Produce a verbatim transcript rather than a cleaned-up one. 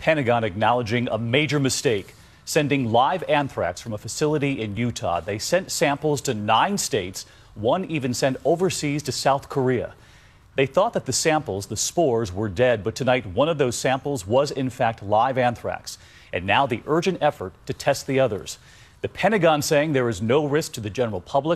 Pentagon acknowledging a major mistake, sending live anthrax from a facility in Utah. They sent samples to nine states, one even sent overseas to South Korea. They thought that the samples, the spores, were dead, but tonight one of those samples was in fact live anthrax. And now the urgent effort to test the others. The Pentagon saying there is no risk to the general public.